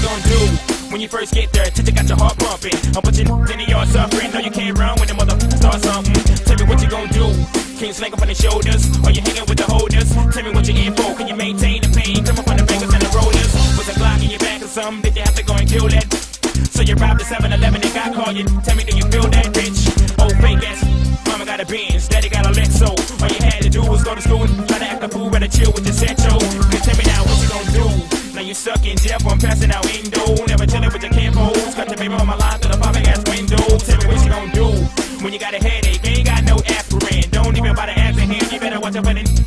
gonna do when you first get there? Till you got your heart pumping. I'm putting in the yard suffering. No, you can't run when the mother starts something. Tell me what you gonna do. Can you sling up on the shoulders? Or you hanging with the holders? Tell me what you're in for. Can you maintain the pain? Come up on the fingers and the rollers. With a Glock in your back or something, did you have to go and kill that? So you robbed the 7-Eleven and got called you. Tell me, do you feel that, bitch? Oh, fake ass. Mama got a Benz, daddy got a Lexo. All you had to do was go to school, try to act a fool, rather chill with the setcho. Tell me now, what you gonna do? Now you stuck in jail, I'm passing out window. Never chillin' with your kinfolks. Got your baby on my line through the public ass window. Tell me what you gonna do when you got a headache, ain't got no aspirin. Don't even buy the acting here, you better watch out for the